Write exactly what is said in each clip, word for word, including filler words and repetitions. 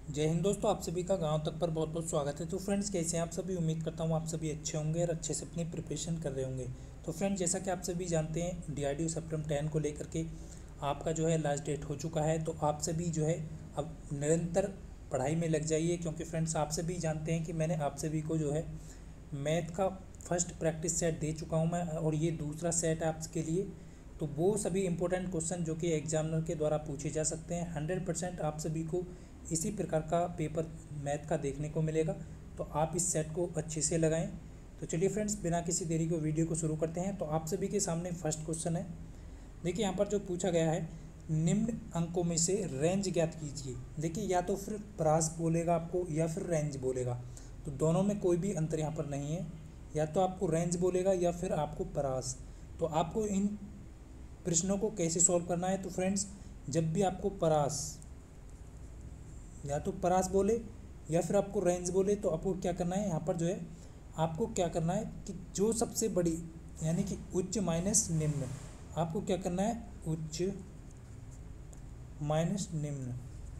जय हिंद दोस्तों, आप सभी का गांव तक पर बहुत बहुत स्वागत है। तो फ्रेंड्स, कैसे हैं आप सभी? उम्मीद करता हूं आप सभी अच्छे होंगे और अच्छे से अपनी प्रिपरेशन कर रहे होंगे। तो फ्रेंड्स, जैसा कि आप सभी जानते हैं, डीआरडीओ सेप्टेम्बर टेन को लेकर के आपका जो है लास्ट डेट हो चुका है। तो आप सभी जो है अब निरंतर पढ़ाई में लग जाइए, क्योंकि फ्रेंड्स आप सभी जानते हैं कि मैंने आप सभी को जो है मैथ का फर्स्ट प्रैक्टिस सेट दे चुका हूँ मैं, और ये दूसरा सेट है आपके लिए। तो वो सभी इंपॉर्टेंट क्वेश्चन जो कि एग्जामिनर के द्वारा पूछे जा सकते हैं, हंड्रेड परसेंट आप सभी को इसी प्रकार का पेपर मैथ का देखने को मिलेगा। तो आप इस सेट को अच्छे से लगाएं। तो चलिए फ्रेंड्स, बिना किसी देरी को वीडियो को शुरू करते हैं। तो आप सभी के सामने फर्स्ट क्वेश्चन है। देखिए यहाँ पर जो पूछा गया है, निम्न अंकों में से रेंज ज्ञात कीजिए। देखिए, या तो फिर प्रास बोलेगा आपको या फिर रेंज बोलेगा, तो दोनों में कोई भी अंतर यहाँ पर नहीं है। या तो आपको रेंज बोलेगा या फिर आपको परास। तो आपको इन प्रश्नों को कैसे सॉल्व करना है? तो फ्रेंड्स, जब भी आपको परास या तो परास बोले या फिर आपको रेंज बोले, तो आपको क्या करना है? यहाँ पर जो है आपको क्या करना है कि जो सबसे बड़ी यानी कि उच्च माइनस निम्न, आपको क्या करना है? उच्च माइनस निम्न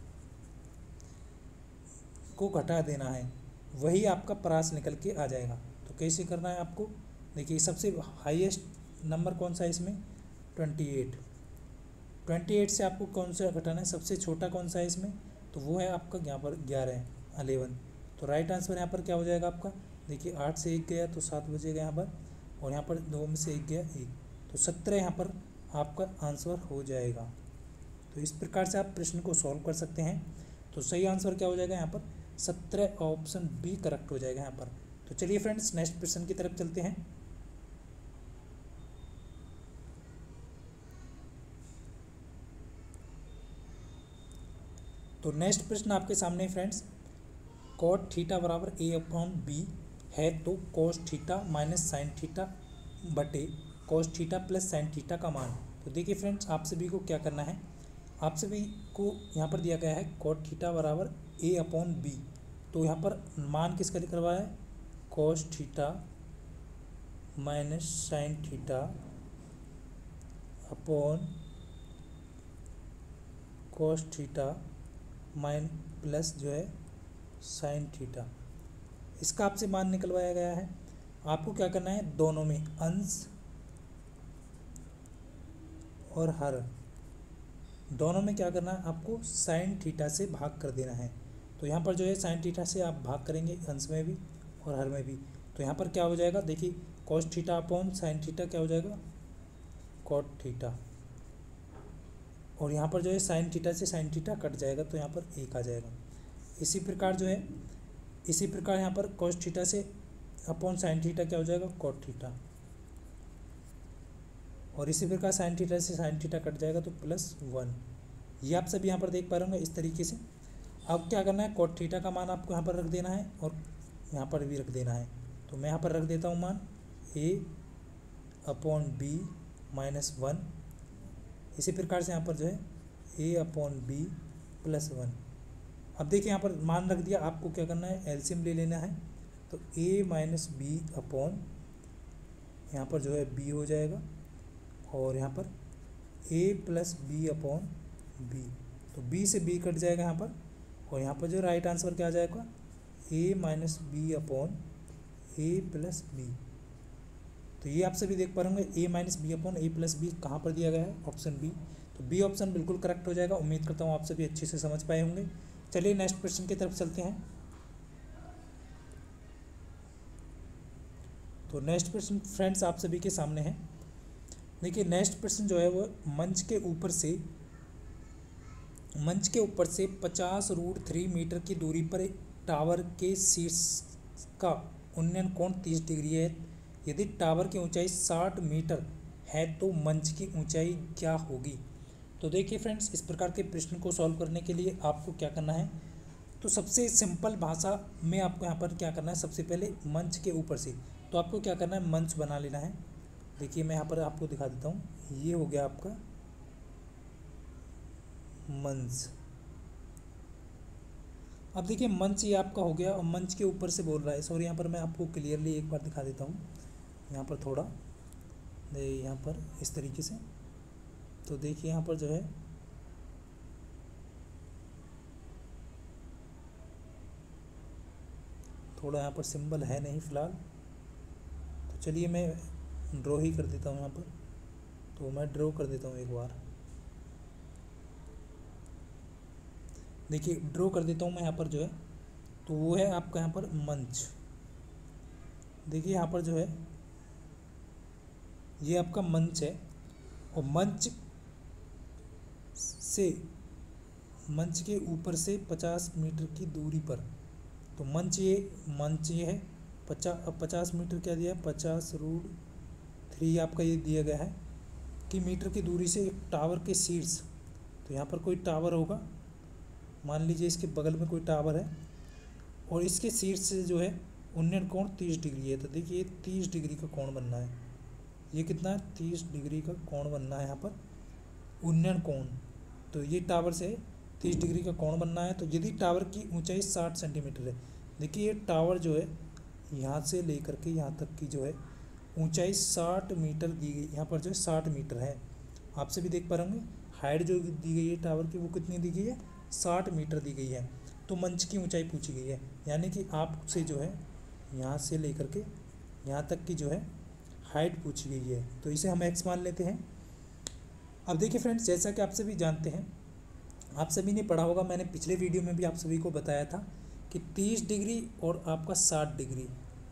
को घटा देना है, वही आपका परास निकल के आ जाएगा। तो कैसे करना है आपको? देखिए, सबसे हाईएस्ट नंबर कौन सा है इसमें? Twenty eight. ट्वेंटी एट से आपको कौन सा घटाना है? सबसे छोटा कौन सा है इसमें? तो वो है आपका यहाँ पर ग्यारह है, अलेवन। तो राइट आंसर यहाँ पर क्या हो जाएगा आपका? देखिए, आठ से एक गया तो सात बचेगा यहाँ पर, और यहाँ पर दो में से एक गया एक, तो सत्रह यहाँ पर आपका आंसर हो जाएगा। तो इस प्रकार से आप प्रश्न को सॉल्व कर सकते हैं। तो सही आंसर क्या हो जाएगा यहाँ पर? सत्रह, ऑप्शन बी करेक्ट हो जाएगा यहाँ पर। तो चलिए फ्रेंड्स, नेक्स्ट प्रश्न की तरफ चलते हैं। तो नेक्स्ट प्रश्न आपके सामने फ्रेंड्स, कॉट थीटा बराबर ए अपॉन बी है, तो cos theta minus sine theta बटे cos theta plus sine theta का मान। तो देखिए फ्रेंड्स, आप सभी को क्या करना है? आप सभी को यहाँ पर दिया गया है कॉट थीटा बराबर ए अपॉन बी। तो यहाँ पर मान किसका दिख रहा है? Cos theta minus sine theta upon cos theta माइन प्लस जो है साइन थीटा, इसका आपसे मान निकलवाया गया है। आपको क्या करना है? दोनों में अंश और हर, दोनों में क्या करना है? आपको साइन थीटा से भाग कर देना है। तो यहाँ पर जो है साइन थीटा से आप भाग करेंगे, अंश में भी और हर में भी। तो यहाँ पर क्या हो जाएगा? देखिए, cos theta upon sine theta क्या हो जाएगा? Cot theta. और यहाँ पर जो है साइन थीटा से साइन थीटा कट जाएगा, तो यहाँ पर एक आ जाएगा। इसी प्रकार जो है इसी प्रकार यहाँ पर कॉस थीटा से अपॉन साइन थीटा क्या हो जाएगा? Cot theta. और इसी प्रकार साइन थीटा से साइन थीटा कट जाएगा, तो प्लस वन। ये आप सभी यहाँ पर देख पा रहे होंगे इस तरीके से। अब क्या करना है? कॉट थीटा का मान आपको यहाँ पर रख देना है और यहाँ पर भी रख देना है। तो मैं यहाँ पर रख देता हूँ मान A upon B minus one. इसी प्रकार से यहाँ पर जो है A upon B plus one. अब देखिए, यहाँ पर मान रख दिया, आपको क्या करना है? एलसीएम ले लेना है। तो ए माइनस बी अपॉन यहाँ पर जो है बी हो जाएगा, और यहाँ पर A plus B upon B. तो बी से बी कट जाएगा यहाँ पर, और यहाँ पर जो राइट आंसर क्या आ जाएगा? A minus B upon A plus B. तो ये आप सभी देख पा रहे होंगे, A minus B upon A plus B कहाँ पर दिया गया है? Option B. तो बी ऑप्शन बिल्कुल करेक्ट हो जाएगा। उम्मीद करता हूँ आप सभी अच्छे से समझ पाए होंगे। चलिए नेक्स्ट क्वेश्चन की तरफ चलते हैं। तो नेक्स्ट प्रश्न फ्रेंड्स आप सभी के सामने है। देखिए, नेक्स्ट प्रश्न जो है वो मंच के ऊपर से मंच के ऊपर से पचास रूट थ्री मीटर की दूरी पर टावर के शीर्ष का उन्नयन कोण तीस डिग्री है। यदि टावर की ऊंचाई साठ मीटर है तो मंच की ऊंचाई क्या होगी? तो देखिए फ्रेंड्स, इस प्रकार के प्रश्न को सॉल्व करने के लिए आपको क्या करना है? तो सबसे सिंपल भाषा में आपको यहाँ पर क्या करना है? सबसे पहले मंच के ऊपर से तो आपको क्या करना है? मंच बना लेना है। देखिए, मैं यहाँ पर आपको दिखा देता हूँ। ये हो गया आपका मंच। अब देखिए, मंच ये आपका हो गया, और मंच के ऊपर से बोल रहा है। सॉरी, यहाँ पर मैं आपको क्लियरली एक बार दिखा देता हूँ। यहाँ पर थोड़ा दे यहाँ पर इस तरीके से। तो देखिए, यहाँ पर जो है थोड़ा यहाँ पर सिंबल है नहीं फ़िलहाल, तो चलिए मैं ड्रॉ ही कर देता हूँ यहाँ पर। तो मैं ड्रॉ कर देता हूँ एक बार, देखिए ड्रॉ कर देता हूँ मैं यहाँ पर जो है, तो वो है आपका यहाँ पर मंच। देखिए यहाँ पर जो है ये आपका मंच है, और मंच से मंच के ऊपर से पचास मीटर की दूरी पर, तो मंच ये मंच ये है पचास पचास मीटर क्या दिया है, पचास रूट थ्री आपका ये दिया गया है कि मीटर की दूरी से एक टावर के शीर्ष, तो यहाँ पर कोई टावर होगा, मान लीजिए इसके बगल में कोई टावर है, और इसके शीर्ष से जो है उन्नयन कोण तीस डिग्री है। तो देखिए तीस डिग्री का कोण बनना है, ये कितना है, तीस डिग्री का कोण बनना है यहाँ पर उन्नयन कोण। तो ये टावर से तीस डिग्री का कोण बनना है। तो यदि टावर की ऊंचाई साठ सेंटीमीटर है, देखिए ये टावर जो है यहाँ से लेकर के यहाँ तक की जो है ऊंचाई साठ मीटर दी गई, यहाँ पर जो है साठ मीटर है। आप सभी देख पा रहे होंगे हाइट जो दी गई है टावर की वो कितनी दी गई है, साठ मीटर दी गई है। तो मंच की ऊंचाई पूछी गई है, यानी कि आपसे जो है यहाँ से लेकर के यहाँ तक की जो है हाइट पूछी गई है, तो इसे हम एक्स मान लेते हैं। अब देखिए फ्रेंड्स, जैसा कि आप सभी जानते हैं, आप सभी ने पढ़ा होगा, मैंने पिछले वीडियो में भी आप सभी को बताया था कि तीस डिग्री और आपका साठ डिग्री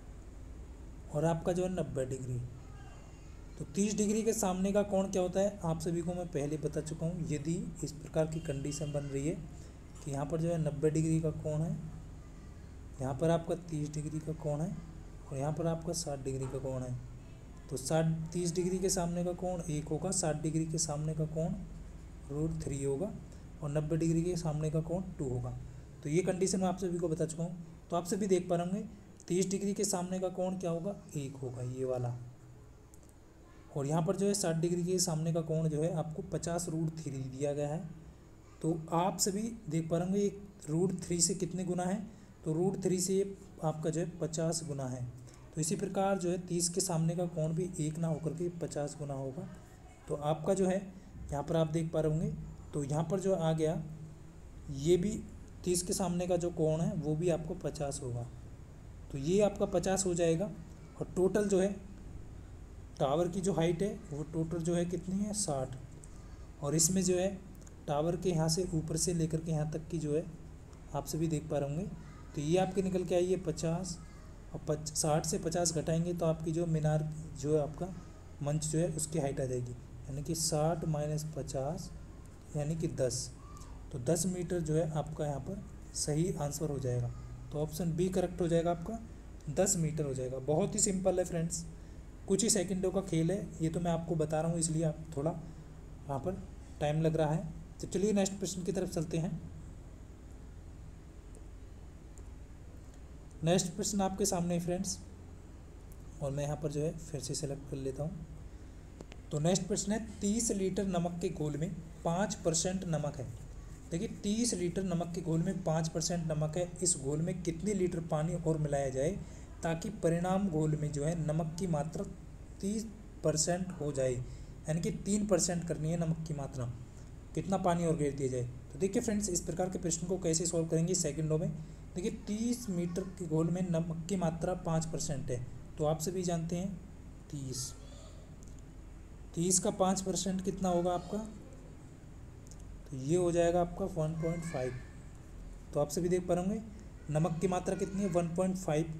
और आपका जो है नब्बे डिग्री। तो तीस डिग्री के सामने का कोण क्या होता है, आप सभी को मैं पहले बता चुका हूँ। यदि इस प्रकार की कंडीशन बन रही है कि यहाँ पर जो है नब्बे डिग्री का कोण है, यहाँ पर आपका तीस डिग्री का कोण है, और यहाँ पर आपका साठ डिग्री का कोण है, तो साठ तीस डिग्री के सामने का कोण एक होगा, साठ डिग्री के सामने का कोण रूट थ्री होगा, और नब्बे डिग्री के सामने का कोण टू होगा। तो ये कंडीशन मैं आप सभी को बता चुका हूँ। तो आप सभी देख पा रहे होंगे तीस डिग्री के सामने का कोण क्या होगा, एक होगा ये वाला, और यहाँ पर जो है साठ डिग्री के सामने का कोण जो है आपको पचास रूट थ्री दिया गया है। तो आप सभी देख पा रहे होंगे ये रूट थ्री से कितने गुना है, तो रूट थ्री से ये आपका जो है पचास गुना है। तो इसी प्रकार जो है तीस के सामने का कोण भी एक ना होकर के पचास गुना होगा। तो आपका जो है यहाँ पर आप देख पा रहे होंगे, तो यहाँ पर जो आ गया ये भी तीस के सामने का जो कोण है वो भी आपको पचास होगा, तो ये आपका पचास हो जाएगा। और टोटल जो है टावर की जो हाइट है वो टोटल जो है कितनी है, साठ, और इसमें जो है टावर के यहाँ से ऊपर से लेकर के यहाँ तक की जो है आप सभी देख पा रहे होंगे, तो ये आपके निकल के आई है पचास, और पच साठ से पचास घटाएंगे तो आपकी जो मीनार जो है आपका मंच जो है उसकी हाइट आ जाएगी, यानी कि साठ माइनस पचास यानी कि दस, तो दस मीटर जो है आपका यहाँ पर सही आंसर हो जाएगा। तो ऑप्शन बी करेक्ट हो जाएगा आपका, दस मीटर हो जाएगा। बहुत ही सिंपल है फ्रेंड्स, कुछ ही सेकंडों का खेल है, ये तो मैं आपको बता रहा हूँ इसलिए आप थोड़ा यहाँ पर टाइम लग रहा है। तो चलिए नेक्स्ट प्रश्न की तरफ चलते हैं। नेक्स्ट प्रश्न आपके सामने है फ्रेंड्स, और मैं यहाँ पर जो है फिर से सेलेक्ट कर लेता हूँ। तो नेक्स्ट प्रश्न है, तीस लीटर नमक के घोल में पाँच परसेंट नमक है। देखिए तीस लीटर नमक के घोल में पाँच परसेंट नमक है, इस घोल में कितने लीटर पानी और मिलाया जाए ताकि परिणाम घोल में जो है नमक की मात्रा तीस परसेंट हो जाए, यानी कि तीन परसेंट करनी है नमक की मात्रा, कितना पानी और घेर दिया जाए। तो देखिए फ्रेंड्स, इस प्रकार के प्रश्न को कैसे सॉल्व करेंगे सेकंडों में। देखिए तीस मीटर के घोल में नमक की मात्रा पाँच परसेंट है, तो आप सभी जानते हैं तीस तीस का पाँच परसेंट कितना होगा आपका, तो ये हो जाएगा आपका वन पॉइंट फाइव। तो आप सभी देख पा रहे होंगे नमक की मात्रा कितनी है, वन पॉइंट फाइव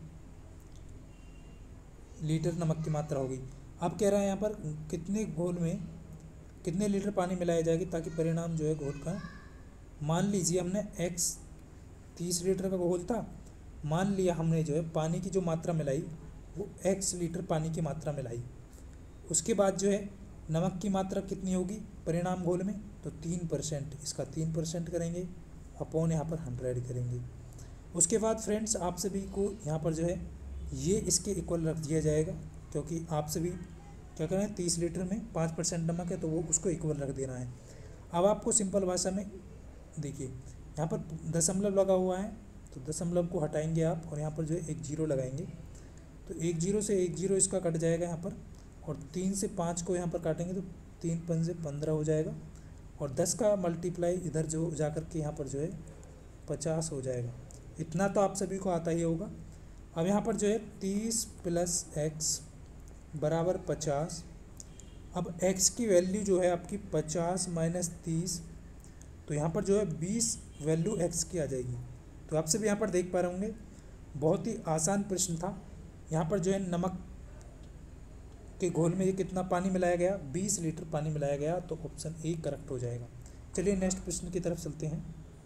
लीटर नमक की मात्रा होगी। अब कह रहा है यहाँ पर कितने घोल में कितने लीटर पानी मिलाया जाएगी ताकि परिणाम जो है घोल का, मान लीजिए हमने एक्स तीस लीटर का घोल था, मान लिया हमने जो है पानी की जो मात्रा मिलाई वो एक्स लीटर पानी की मात्रा मिलाई, उसके बाद जो है नमक की मात्रा कितनी होगी परिणाम घोल में, तो तीन परसेंट, इसका तीन परसेंट करेंगे अपॉन यहाँ पर हंड्रेड करेंगे। उसके बाद फ्रेंड्स आप सभी को यहाँ पर जो है ये इसके इक्वल रख दिया जाएगा, क्योंकि आप सभी क्या करें हैं तीस लीटर में पाँच परसेंट नमक है तो वो उसको इक्वल रख देना है। अब आपको सिंपल भाषा में देखिए यहाँ पर दशमलव लगा हुआ है, तो दशमलव को हटाएंगे आप और यहाँ पर जो है एक जीरो लगाएंगे, तो एक जीरो से एक जीरो इसका कट जाएगा यहाँ पर, और तीन से पाँच को यहाँ पर काटेंगे तो तीन पंजे से पंद्रह हो जाएगा, और दस का मल्टीप्लाई इधर जो जा कर के यहाँ पर जो है पचास हो जाएगा। इतना तो आप सभी को आता ही होगा। अब यहाँ पर जो है तीस प्लस एक्स बराबर पचास। अब x की वैल्यू जो है आपकी पचास माइनस तीस, तो यहाँ पर जो है बीस वैल्यू x की आ जाएगी। तो आप सब यहाँ पर देख पा रहे होंगे बहुत ही आसान प्रश्न था। यहाँ पर जो है नमक के घोल में ये कितना पानी मिलाया गया, बीस लीटर पानी मिलाया गया, तो ऑप्शन ए करेक्ट हो जाएगा। चलिए नेक्स्ट प्रश्न की तरफ चलते हैं।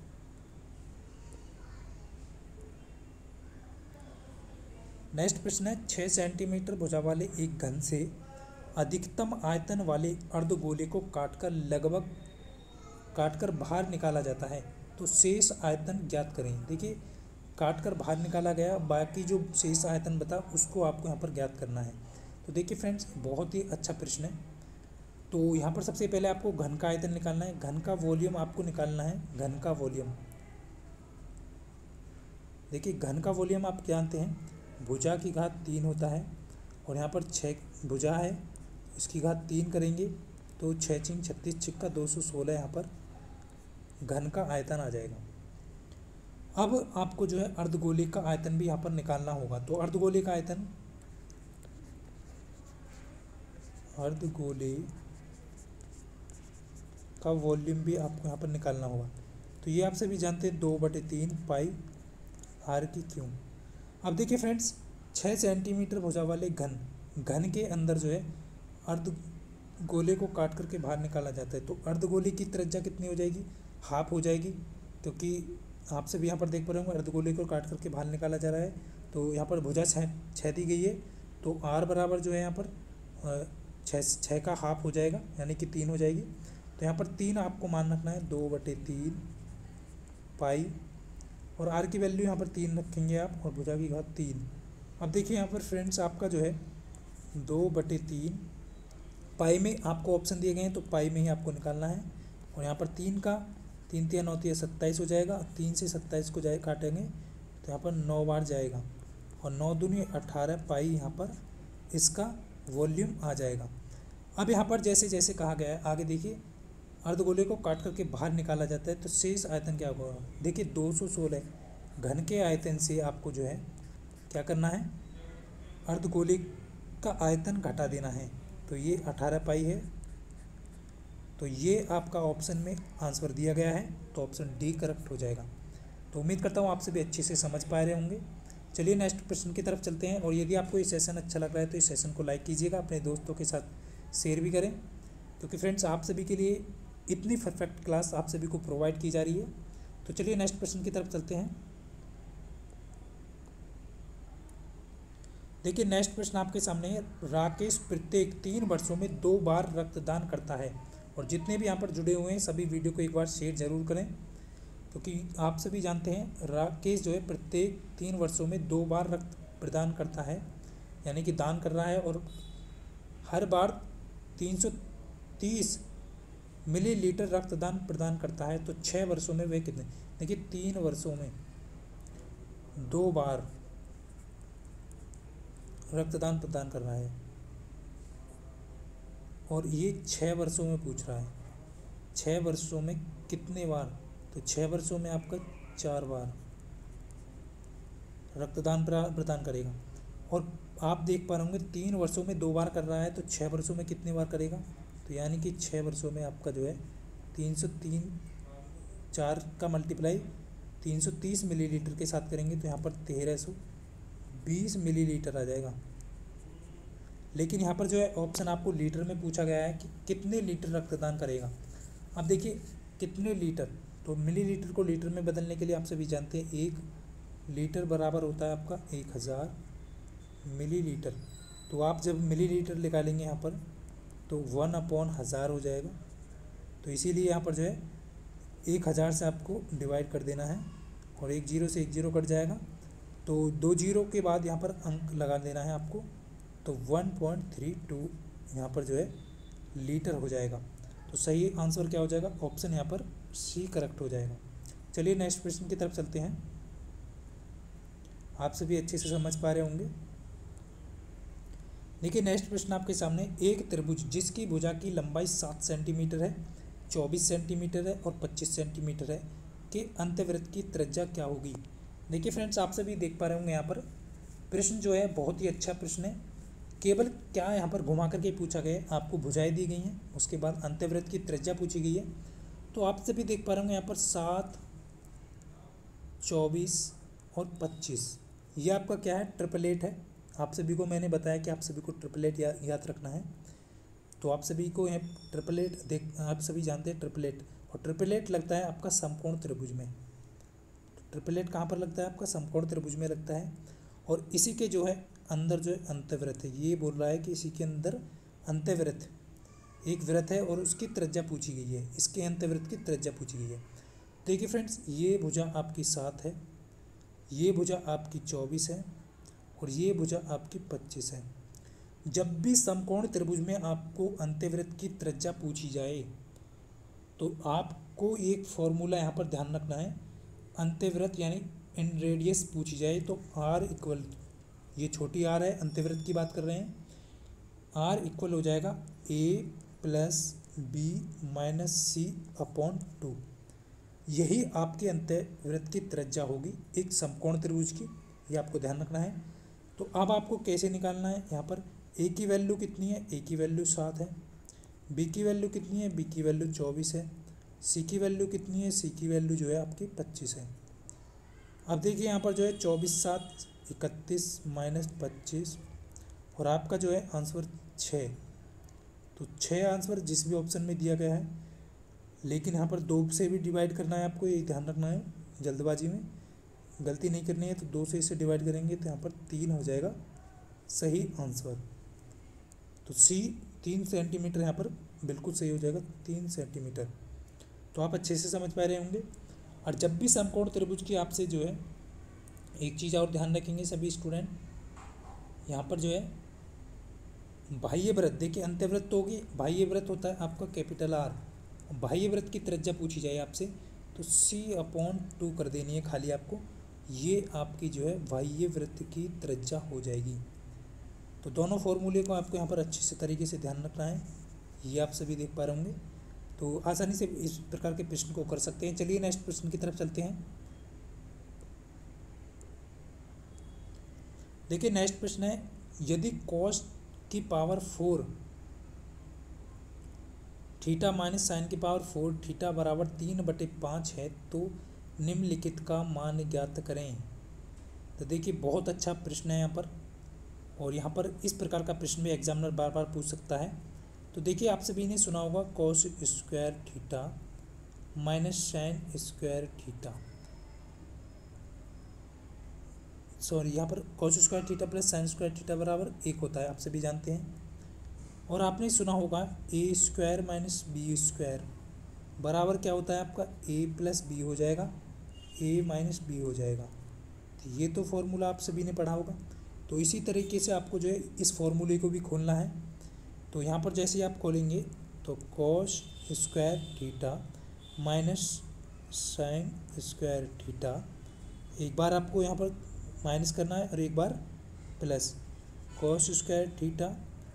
नेक्स्ट प्रश्न है छः सेंटीमीटर भुजा वाले एक घन से अधिकतम आयतन वाले अर्धगोले को काटकर लगभग काटकर बाहर निकाला जाता है, तो शेष आयतन ज्ञात करें। देखिए काटकर बाहर निकाला गया, बाकी जो शेष आयतन बता उसको आपको यहाँ पर ज्ञात करना है। तो देखिए फ्रेंड्स बहुत ही अच्छा प्रश्न है। तो यहाँ पर सबसे पहले आपको घन का आयतन निकालना है, घन का वॉल्यूम आपको निकालना है। घन का वॉल्यूम, देखिए घन का वॉल्यूम आप जानते हैं भुजा की घात तीन होता है, और यहाँ पर छः भुजा है, इसकी घात तीन करेंगे तो छः चिंग छत्तीस छिक्का दो सौ सोलह यहाँ पर घन का आयतन आ जाएगा। अब आपको जो है अर्धगोले का आयतन भी यहाँ पर निकालना होगा। तो अर्धगोले का आयतन, अर्धगोले का वॉल्यूम भी आपको यहाँ पर निकालना होगा। तो ये आप सभी जानते हैं दो बटे तीन पाई आर की क्यू। अब देखिए फ्रेंड्स छः सेंटीमीटर भुजा वाले घन घन के अंदर जो है अर्धगोले को काट करके बाहर निकाला जाता है। तो अर्धगोले की त्रिज्या कितनी हो जाएगी, हाफ हो जाएगी, क्योंकि आप सब यहाँ पर देख पा रहे होंगे अर्धगोले को काट करके बाहर निकाला जा रहा है। तो यहाँ पर भुजा छः छः दी गई है, तो आर बराबर जो है यहाँ पर छः छः का हाफ हो जाएगा, यानी कि तीन हो जाएगी। तो यहाँ पर तीन आपको मान रखना है, दो बटे तीन पाई, और आर की वैल्यू यहाँ पर तीन रखेंगे आप, और भुजा की घात तीन। अब देखिए यहाँ पर फ्रेंड्स आपका जो है दो बटे तीन पाई में आपको ऑप्शन दिए गए हैं, तो पाई में ही आपको निकालना है। और यहाँ पर तीन का तीन तीन नौ तीन सत्ताईस हो जाएगा, तीन से सत्ताईस को जाए काटेंगे तो यहाँ पर नौ बार जाएगा, और नौ दूनी अठारह पाई यहाँ पर इसका वॉल्यूम आ जाएगा। अब यहाँ पर जैसे जैसे कहा गया है आगे देखिए अर्धगोले को काट करके बाहर निकाला जाता है, तो शेष आयतन क्या होगा। देखिए दो सौ सोलह घन के आयतन से आपको जो है क्या करना है, अर्धगोले का आयतन घटा देना है। तो ये अठारह पाई है, तो ये आपका ऑप्शन में आंसर दिया गया है, तो ऑप्शन डी करेक्ट हो जाएगा। तो उम्मीद करता हूँ आप सभी अच्छे से समझ पा रहे होंगे। चलिए नेक्स्ट प्रश्न की तरफ चलते हैं। और यदि आपको ये सेशन अच्छा लग रहा है तो इस सेशन को लाइक कीजिएगा, अपने दोस्तों के साथ शेयर भी करें, क्योंकि फ्रेंड्स आप सभी के लिए इतनी परफेक्ट क्लास आप सभी को प्रोवाइड की जा रही है। तो चलिए नेक्स्ट प्रश्न की तरफ चलते हैं। देखिए नेक्स्ट प्रश्न आपके सामने है, राकेश प्रत्येक तीन वर्षों में दो बार रक्तदान करता है। और जितने भी यहाँ पर जुड़े हुए हैं सभी वीडियो को एक बार शेयर जरूर करें, क्योंकि आप सभी जानते हैं राकेश जो है प्रत्येक तीन वर्षों में दो बार रक्त प्रदान करता है, यानी कि दान कर रहा है, और हर बार तीन सौ तीस मिलीलीटर रक्तदान प्रदान करता है। तो छः वर्षों में वे कितने, देखिए तीन वर्षों में दो बार रक्तदान प्रदान कर रहा है, और ये छः वर्षों में पूछ रहा है छः वर्षों में कितने बार। तो छः वर्षों में आपका चार बार रक्तदान प्रदान करेगा। और आप देख पा रहे होंगे तीन वर्षों में दो बार कर रहा है, तो छः वर्षों में कितने बार करेगा। तो यानी कि छः वर्षों में आपका जो है तीन सौ तीन चार का मल्टीप्लाई तीन सौ तीस मिलीलीटर के साथ करेंगे, तो यहाँ पर तेरह सौ बीस मिलीलीटर आ जाएगा। लेकिन यहाँ पर जो है ऑप्शन आपको लीटर में पूछा गया है कि कितने लीटर रक्तदान करेगा। अब देखिए कितने लीटर, तो मिलीलीटर को लीटर में बदलने के लिए आप सभी जानते हैं एक लीटर बराबर होता है आपका एक हज़ार मिलीलीटर। तो आप जब मिलीलीटर निकालेंगे यहाँ पर तो वन अपॉन हज़ार हो जाएगा। तो इसीलिए यहाँ पर जो है एक हज़ार से आपको डिवाइड कर देना है, और एक जीरो से एक जीरो कट जाएगा, तो दो जीरो के बाद यहाँ पर अंक लगा देना है आपको, तो वन पॉइंट थ्री टू यहाँ पर जो है लीटर हो जाएगा। तो सही आंसर क्या हो जाएगा, ऑप्शन यहाँ पर सी करेक्ट हो जाएगा। चलिए नेक्स्ट प्रश्न की तरफ चलते हैं। आप सभी अच्छे से समझ पा रहे होंगे। देखिए नेक्स्ट प्रश्न आपके सामने, एक त्रिभुज जिसकी भुजा की लंबाई सात सेंटीमीटर है, चौबीस सेंटीमीटर है और पच्चीस सेंटीमीटर है के अंतवृत्त की त्रिज्या क्या होगी। देखिए फ्रेंड्स आप सभी देख पा रहे होंगे यहाँ पर प्रश्न जो है बहुत ही अच्छा प्रश्न है। केवल क्या यहाँ पर घुमा करके पूछा गया है, आपको भुजाएं दी गई हैं, उसके बाद अंत्यवृत्त की त्रिज्या पूछी गई है। तो आप सभी देख पा रहे होंगे यहाँ पर सात, चौबीस और पच्चीस, ये आपका क्या है, ट्रिपलेट है। आप सभी को मैंने बताया कि आप सभी को ट्रिपलेट या, याद रखना है। तो आप सभी को यहाँ ट्रिपलेट देख, आप सभी जानते हैं ट्रिपलेट, और ट्रिपलेट लगता है आपका समकोण त्रिभुज में। ट्रिपलेट कहाँ पर लगता है, आपका समकोण त्रिभुज में लगता है। और इसी के जो है अंदर जो है अंत्यवृत्त है, ये बोल रहा है कि इसी के अंदर अंत्यवृत्त एक वृत्त है और उसकी त्रिज्या पूछी गई है, इसके अंत्यवृत्त की त्रिज्या पूछी गई है। देखिए फ्रेंड्स, ये भुजा आपकी सात है, ये भुजा आपकी चौबीस है और ये भुजा आपकी पच्चीस है। जब भी समकोण त्रिभुज में आपको अंत्यवृत्त की त्रिज्या पूछी जाए तो आपको एक फॉर्मूला यहाँ पर ध्यान रखना है। अंत्यवृत्त यानी इन रेडियस पूछी जाए तो आर इक्वल, ये छोटी आर है, अंत्यवृत्त की बात कर रहे हैं, आर इक्वल हो जाएगा A plus B minus C upon two. यही आपके अंत्यवृत्त की त्रिज्या होगी एक समकोण त्रिभुज की, ये आपको ध्यान रखना है। तो अब आपको कैसे निकालना है, यहाँ पर ए की वैल्यू कितनी है, ए की वैल्यू सात है, बी की वैल्यू कितनी है, बी की वैल्यू चौबीस है, सी की वैल्यू कितनी है, सी की वैल्यू जो है आपकी पच्चीस है। अब देखिए यहाँ पर जो है चौबीस सात इकतीस माइनस पच्चीस और आपका जो है आंसर छः। तो छः आंसर जिस भी ऑप्शन में दिया गया है, लेकिन यहाँ पर दो से भी डिवाइड करना है आपको, ये ध्यान रखना है, जल्दबाजी में गलती नहीं करनी है। तो दो से इसे डिवाइड करेंगे तो यहाँ पर तीन हो जाएगा सही आंसर। तो सी तीन सेंटीमीटर यहाँ पर बिल्कुल सही हो जाएगा, तीन सेंटीमीटर। तो आप अच्छे से समझ पा रहे होंगे। और जब भी समकोण त्रिभुज की आपसे जो है एक चीज़ और ध्यान रखेंगे सभी स्टूडेंट, यहाँ पर जो है बाह्य वृत्त, देखिए अंत्यवृत्त तो होगी, बाह्य वृत्त होता है आपका कैपिटल आर, बाह्य वृत्त की त्रिज्या पूछी जाए आपसे तो सी अपॉन टू कर देनी है खाली आपको, ये आपकी जो है बाह्य वृत्त की त्रिज्या हो जाएगी। तो दोनों फॉर्मूले को आपको यहाँ पर अच्छे से तरीके से ध्यान रखना है, ये आप सभी देख पा रहे होंगे। तो आसानी से इस प्रकार के प्रश्न को कर सकते हैं। चलिए नेक्स्ट प्रश्न की तरफ चलते हैं। देखिए नेक्स्ट प्रश्न है, यदि कॉस की power four theta minus sine की पावर फोर थीटा बराबर तीन बटे पाँच है तो निम्नलिखित का मान ज्ञात करें। तो देखिए बहुत अच्छा प्रश्न है यहाँ पर, और यहाँ पर इस प्रकार का प्रश्न भी एग्जामिनर बार बार पूछ सकता है। तो देखिए आप सभी ने सुना होगा cos square theta minus sine square theta, sorry यहाँ पर cos square theta plus sine square theta बराबर एक होता है, आप सभी जानते हैं। और आपने सुना होगा A square minus B square बराबर क्या होता है आपका, ए प्लस बी हो जाएगा, ए माइनस बी हो जाएगा। तो ये तो फॉर्मूला आप सभी ने पढ़ा होगा। तो इसी तरीके से आपको जो है इस फॉर्मूले को भी खोलना है। तो यहाँ पर जैसे ही आप खोलेंगे तो cos square theta minus sine square theta, एक बार आपको यहाँ पर माइनस करना है और एक बार plus, cos square theta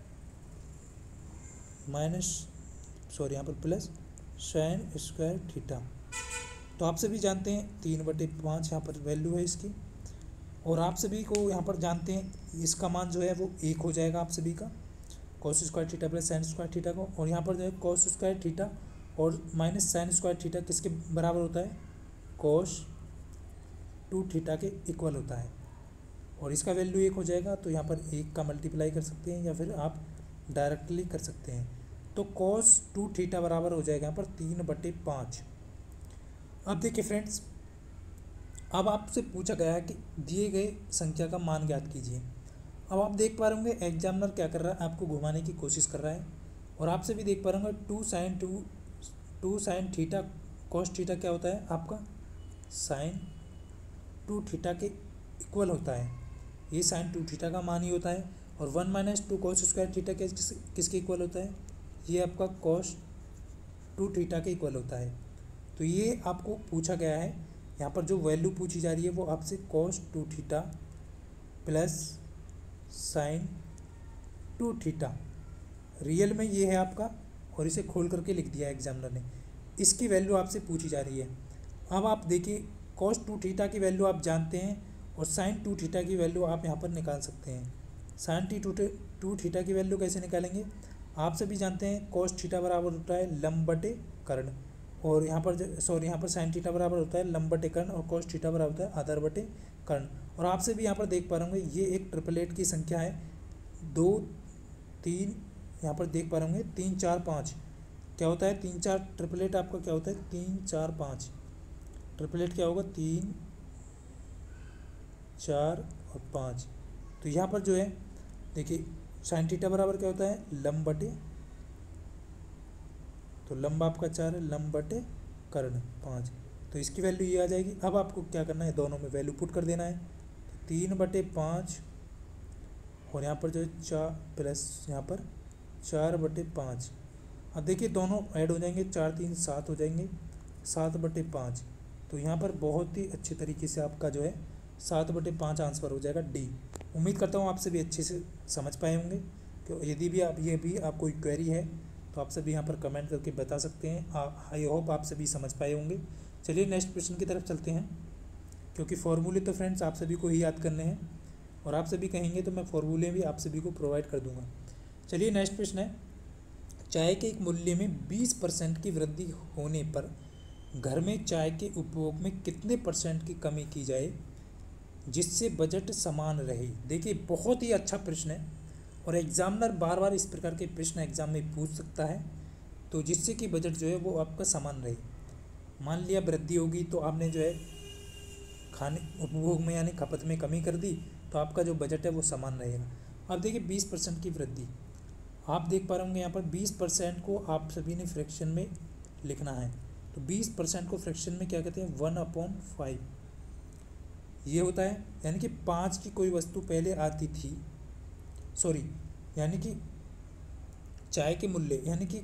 minus sorry यहाँ पर प्लस साइन स्क्वायर थीटा। तो आप सभी जानते हैं तीन बटे पाँच यहाँ पर वैल्यू है इसकी, और आप सभी को यहाँ पर जानते हैं इसका मान जो है वो एक हो जाएगा आप सभी का, cos square theta plus sine square theta को। और यहाँ पर जो है कॉस स्क्वायर थीटा और माइनस साइन स्क्वायर थीटा किसके बराबर होता है, कॉस टू थीटा के इक्वल होता है, और इसका वैल्यू एक हो जाएगा। तो यहाँ पर एक का मल्टीप्लाई कर सकते हैं या फिर आप डायरेक्टली कर सकते हैं। तो कॉस टू थीटा बराबर हो जाएगा यहाँ पर तीन बटे पाँच। अब देखिए फ्रेंड्स, अब आपसे पूछा गया है कि दिए गए संख्या का मान ज्ञात कीजिए। अब आप देख पा रहे होंगे एग्जामिनर क्या कर रहा है, आपको घुमाने की कोशिश कर रहा है, और आपसे भी देख पा रहे होंगे two sine two two sine theta cos theta क्या होता है आपका, साइन टू थीटा के इक्वल होता है, ये साइन टू थीटा का मान ही होता है। और one minus two cos square theta के किस, किसके इक्वल होता है, ये आपका कॉस टू थीटा के इक्वल होता है। तो ये आपको पूछा गया है, यहाँ पर जो वैल्यू पूछी जा रही है वो आपसे cos two theta plus sine two theta, real में ये है आपका, और इसे खोल करके लिख दिया एग्जामिनर ने, इसकी वैल्यू आपसे पूछी जा रही है। अब आप देखिए कॉस टू थीटा की वैल्यू आप जानते हैं और साइन टू थीटा की वैल्यू आप यहाँ पर निकाल सकते हैं। Sine T two two theta की वैल्यू कैसे निकालेंगे, आप सभी जानते हैं कॉस थीटा बराबर होता है लंब बटे कर्ण, और यहाँ पर सॉरी यहाँ पर साइन थीटा बराबर होता है लंब बटे कर्ण और कॉस थीटा बराबर होता है आधार बटे कर्ण। और आपसे भी यहाँ पर देख पा रहे होंगे ये एक ट्रिपलेट की संख्या है, दो तीन यहाँ पर देख पा रहे होंगे तीन चार पाँच क्या होता है, तीन चार ट्रिपलेट आपका क्या होता है, तीन चार पाँच ट्रिपलेट क्या होगा, तीन चार और पाँच। तो यहाँ पर जो है देखिए साइन थीटा बराबर क्या होता है लंब बटे, तो लंब आपका चार है, लंब बटे कर्ण पाँच, तो इसकी वैल्यू ये आ जाएगी। अब आपको क्या करना है, दोनों में वैल्यू पुट कर देना है, तो तीन बटे पाँच और यहाँ पर जो है चार प्लस यहाँ पर चार बटे पाँच। अब देखिए दोनों ऐड हो जाएंगे, चार तीन सात हो जाएंगे, सात बटे पाँच। तो यहाँ पर बहुत ही अच्छे तरीके से आपका जो है सात बटे पाँच आंसर हो जाएगा डी। उम्मीद करता हूँ आप सभी अच्छे से समझ पाए होंगे। कि यदि भी आप ये भी आपको कोई क्वेरी है तो आप सभी यहाँ पर कमेंट करके बता सकते हैं। आई होप आप सभी समझ पाए होंगे। चलिए नेक्स्ट क्वेश्चन की तरफ चलते हैं, क्योंकि फॉर्मूले तो फ्रेंड्स आप सभी को ही याद करने हैं और आप सभी कहेंगे तो मैं फॉर्मूले भी आप सभी को प्रोवाइड कर दूंगा। चलिए नेक्स्ट प्रश्न है, चाय के एक मूल्य में बीस परसेंट की वृद्धि होने पर घर में चाय के उपभोग में कितने परसेंट की कमी की जाए जिससे बजट समान रहे। देखिए बहुत ही अच्छा प्रश्न है और एग्जामिनर बार बार इस प्रकार के प्रश्न एग्जाम में पूछ सकता है, तो जिससे कि बजट जो है वो आपका समान रहे। मान लिया वृद्धि होगी तो आपने जो है खाने उपभोग में यानी खपत में कमी कर दी, तो आपका जो बजट है वो समान रहेगा। अब देखिए बीस परसेंट की वृद्धि आप देख पा रहे होंगे, यहाँ पर बीस परसेंट को आप सभी ने फ्रैक्शन में लिखना है। तो बीस परसेंट को फ्रैक्शन में क्या कहते हैं, वन अपॉन फाइव ये होता है। यानी कि पाँच की कोई वस्तु पहले आती थी, सॉरी यानी कि चाय के मूल्य यानी कि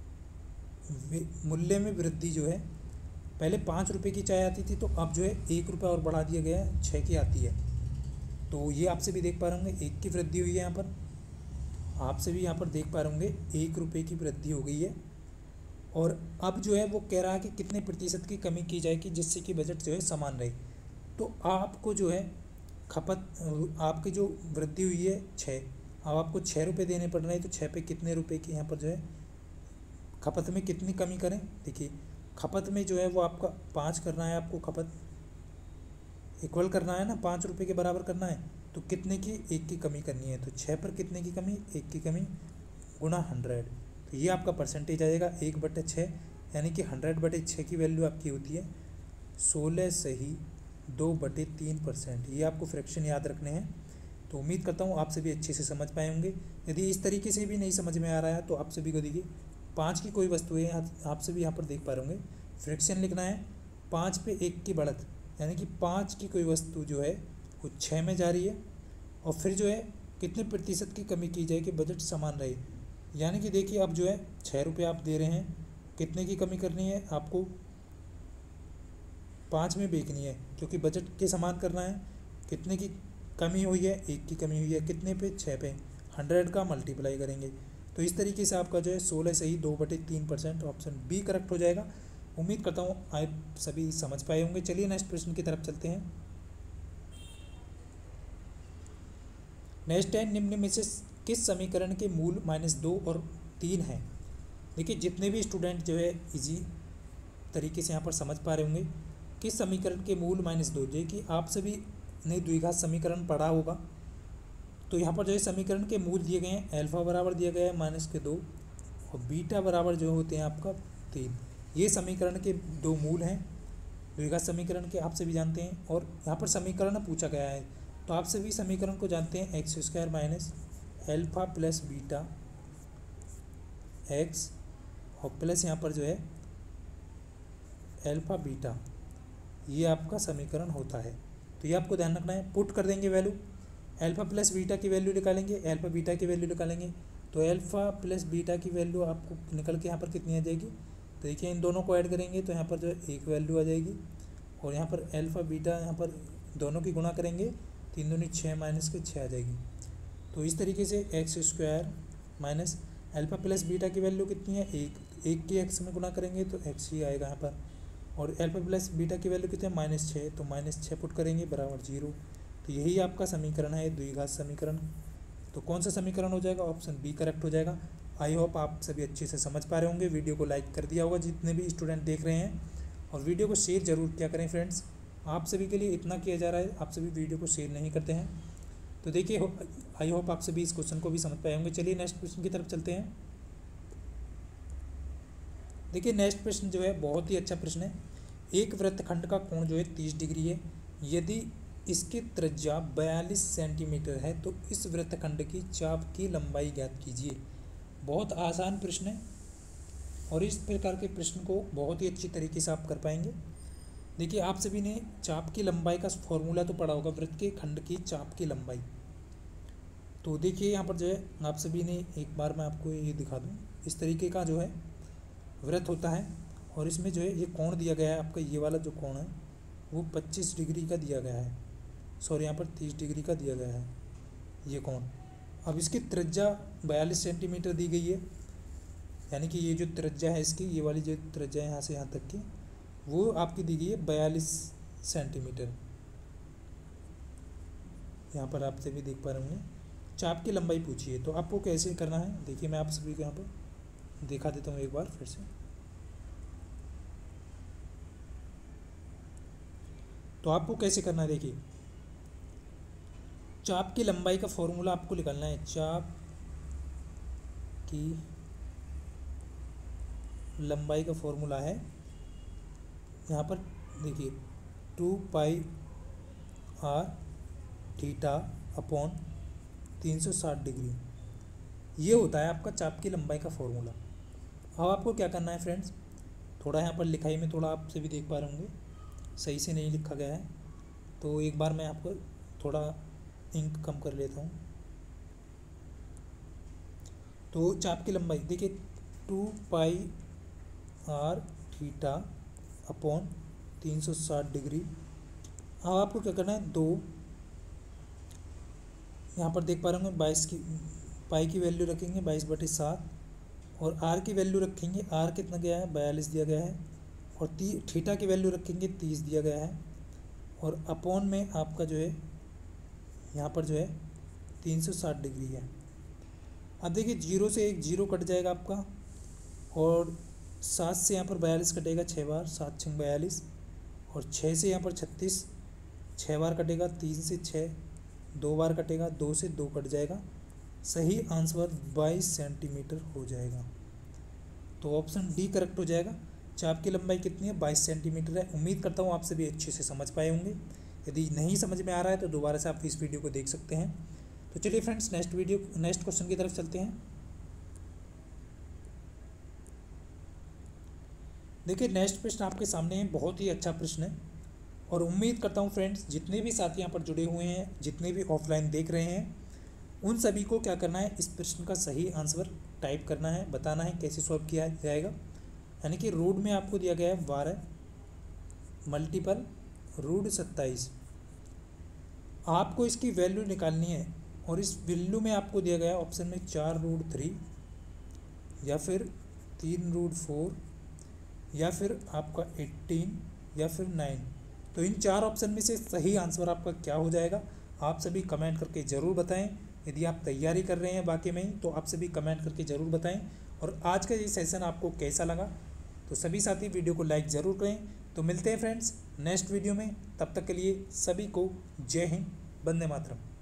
मूल्य में वृद्धि जो है, पहले पाँच रुपये की चाय आती थी तो अब जो है एक रुपये और बढ़ा दिया गया है, छः की आती है। तो ये आपसे भी देख पा रहे होंगे एक की वृद्धि हुई है, यहाँ पर आपसे भी यहाँ पर देख पा रहे होंगे एक रुपये की वृद्धि हो गई है। और अब जो है वो कह रहा है कि कितने प्रतिशत की कमी की जाएगी जिससे कि बजट जो है समान रहे। तो आपको जो है खपत आपकी जो वृद्धि हुई है छः, अब आपको छः रुपये देने पड़ रहे हैं, तो छः पे कितने रुपए की यहाँ पर जो है खपत में कितनी कमी करें। देखिए खपत में जो है वो आपका पाँच करना है, आपको खपत इक्वल करना है ना, पाँच रुपये के बराबर करना है, तो कितने की एक की कमी करनी है। तो छः पर कितने की कमी, एक की कमी गुणा हंड्रेड, तो ये आपका परसेंटेज आएगा एक बटे छः, यानी कि हंड्रेड बटे छः की वैल्यू आपकी होती है सोलह सही दो बटे तीन परसेंट। ये आपको फ्रैक्शन याद रखने हैं। तो उम्मीद करता हूँ आप सभी अच्छे से समझ पाए होंगे। यदि इस तरीके से भी नहीं समझ में आ रहा है तो आप सभी को देखिए पाँच की कोई वस्तु है, आप सभी यहाँ पर देख पा रहे होंगे फ्रैक्शन लिखना है पाँच पे एक की बढ़त, यानी कि पाँच की कोई वस्तु जो है वो छः में जा रही है और फिर जो है कितने प्रतिशत की कमी की जाए कि बजट समान रहे। यानी कि देखिए अब जो है छः रुपये आप दे रहे हैं, कितने की कमी करनी है आपको, पाँच में बेचनी है क्योंकि बजट के समान करना है। कितने की कमी हुई है, एक की कमी हुई है, कितने पे, छः पे, हंड्रेड का मल्टीप्लाई करेंगे। तो इस तरीके से आपका जो है सोलह सही दो बटे तीन परसेंट, ऑप्शन बी करेक्ट हो जाएगा। उम्मीद करता हूँ आप सभी समझ पाए होंगे। चलिए नेक्स्ट प्रश्न की तरफ चलते हैं। नेक्स्ट है, निम्न में से किस समीकरण के मूल माइनस दो और तीन हैं। देखिए जितने भी स्टूडेंट जो है इजी तरीके से यहाँ पर समझ पा रहे होंगे किस समीकरण के मूल माइनस दो, जो कि आप सभी ने द्विघात समीकरण पढ़ा होगा। तो यहाँ पर जो है समीकरण के मूल दिए गए हैं, अल्फा बराबर दिया गया है माइनस के दो और बीटा बराबर जो होते हैं आपका तीन। ये समीकरण के दो मूल हैं द्विघात समीकरण के, आप सभी जानते हैं। और यहाँ पर समीकरण पूछा गया है तो आप सभी समीकरण को जानते हैं, X square minus alpha plus beta X और प्लस यहाँ पर जो है एल्फा बीटा, ये आपका समीकरण होता है। तो ये आपको ध्यान रखना है। पुट कर देंगे वैल्यू, एल्फा प्लस बीटा की वैल्यू निकालेंगे, एल्फा बीटा की वैल्यू निकालेंगे। तो एल्फा प्लस बीटा की वैल्यू आपको निकल के यहाँ पर कितनी आ जाएगी, तो देखिए इन दोनों को ऐड करेंगे तो यहाँ पर जो है एक वैल्यू आ जाएगी और यहाँ पर एल्फा बीटा यहाँ पर दोनों की गुणा करेंगे, तीन दूनी छः माइनस के छः आ जाएगी। तो इस तरीके से X square minus alpha plus beta की वैल्यू कितनी है, एक, एक की एक्स में गुणा करेंगे तो एक्स ही आएगा यहाँ पर। और एल्फा प्लस बीटा की वैल्यू कितनी है, माइनस छः, तो माइनस छः पुट करेंगे बराबर जीरो। तो यही आपका समीकरण है द्विघात समीकरण। तो कौन सा समीकरण हो जाएगा? ऑप्शन बी करेक्ट हो जाएगा। आई होप आप सभी अच्छे से समझ पा रहे होंगे। वीडियो को लाइक कर दिया होगा जितने भी स्टूडेंट देख रहे हैं, और वीडियो को शेयर जरूर किया करें फ्रेंड्स। आप सभी के लिए इतना किया जा रहा है, आप सभी वीडियो को शेयर नहीं करते हैं। तो देखिए, आई होप आप सभी इस क्वेश्चन को भी समझ पाए होंगे। चलिए नेक्स्ट क्वेश्चन की तरफ चलते हैं। देखिए नेक्स्ट प्रश्न जो है बहुत ही अच्छा प्रश्न है। एक वृत्तखंड का कोण जो है तीस डिग्री है। यदि इसकी त्रिज्या बयालीस सेंटीमीटर है तो इस वृत्तखंड की चाप की लंबाई ज्ञात कीजिए। बहुत आसान प्रश्न है और इस प्रकार के प्रश्न को बहुत ही अच्छी तरीके से आप कर पाएंगे। देखिए, आप सभी ने चाप की लंबाई का फॉर्मूला तो पढ़ा होगा, वृत्त के खंड की चाप की लंबाई। तो देखिए यहाँ पर जो है आप सभी ने, एक बार मैं आपको ये दिखा दूँ, इस तरीके का जो है वृत्त होता है और इसमें जो है ये कोण दिया गया है आपका, ये वाला जो कोण है वो पच्चीस डिग्री का दिया गया है, सॉरी यहाँ पर तीस डिग्री का दिया गया है ये कोण। अब इसकी त्रिज्या बयालीस सेंटीमीटर दी गई है, यानी कि ये जो त्रिज्या है इसकी, ये वाली जो त्रिज्या है यहाँ से यहाँ तक की, वो आपकी दी गई है बयालीस सेंटीमीटर। यहाँ पर आप सभी देख पा रहे होंगे। चाप की लंबाई पूछिए, तो आपको कैसे करना है देखिए, मैं आप सभी को यहाँ पर दिखा देता हूँ एक बार फिर से। तो आपको कैसे करना है, देखिए चाप की लंबाई का फॉर्मूला आपको निकालना है। चाप की लंबाई का फॉर्मूला है यहाँ पर देखिए, two pi R theta upon तीन सौ साठ डिग्री, ये होता है आपका चाप की लंबाई का फॉर्मूला। अब आपको क्या करना है फ्रेंड्स, थोड़ा यहाँ पर लिखाई में थोड़ा आप सभी देख पा रहे होंगे सही से नहीं लिखा गया है, तो एक बार मैं आपको थोड़ा इंक कम कर लेता हूँ। तो चाप की लंबाई देखिए, two pi R theta upon तीन सौ साठ डिग्री। अब आपको क्या करना है, दो यहाँ पर देख पा रहे होंगे बाईस की, पाई की वैल्यू रखेंगे बाईस बटे सात, और आर की वैल्यू रखेंगे, आर कितना गया है बयालीस दिया गया है, और ती थीटा की वैल्यू रखेंगे तीस दिया गया है, और अपॉन में आपका जो है यहाँ पर जो है तीन सौ साठ डिग्री है। अब देखिए जीरो से एक जीरो कट जाएगा आपका, और सात से यहाँ पर बयालीस कटेगा छः बार, सात छः बयालीस, और छः से यहाँ पर छत्तीस छः बार कटेगा, तीन से छः दो बार कटेगा, दो से दो कट जाएगा, सही आंसर बाईस सेंटीमीटर हो जाएगा। तो ऑप्शन डी करेक्ट हो जाएगा। चाप की लंबाई कितनी है, बाईस सेंटीमीटर है। उम्मीद करता हूँ आप सभी अच्छे से समझ पाए होंगे। यदि नहीं समझ में आ रहा है तो दोबारा से आप इस वीडियो को देख सकते हैं। तो चलिए friends next video next question की तरफ चलते हैं। देखिए नेक्स्ट प्रश्न आपके सामने है, बहुत ही अच्छा प्रश्न है, और उम्मीद करता हूँ फ्रेंड्स जितने भी साथी यहाँ पर जुड़े हुए हैं, जितने भी ऑफलाइन देख रहे हैं, उन सभी को क्या करना है, इस प्रश्न का सही आंसर टाइप करना है, बताना है कैसे सॉल्व किया जाएगा। यानी कि रूट में आपको दिया गया है बारह मल्टीपल रूट सत्ताईस, आपको इसकी वैल्यू निकालनी है, और इस वैल्यू में आपको दिया गया है ऑप्शन में चार रूट थ्री, या फिर तीन रूट फोर, या फिर आपका एट्टीन, या फिर नाइन। तो इन चार ऑप्शन में से सही आंसर आपका क्या हो जाएगा, आप सभी कमेंट करके ज़रूर बताएं। यदि आप तैयारी कर रहे हैं बाकी में ही, तो आप सभी कमेंट करके ज़रूर बताएं। और आज का ये सेशन आपको कैसा लगा, तो सभी साथी वीडियो को लाइक ज़रूर करें। तो मिलते हैं फ्रेंड्स नेक्स्ट वीडियो में, तब तक के लिए सभी को जय हिंद, वंदे मातरम।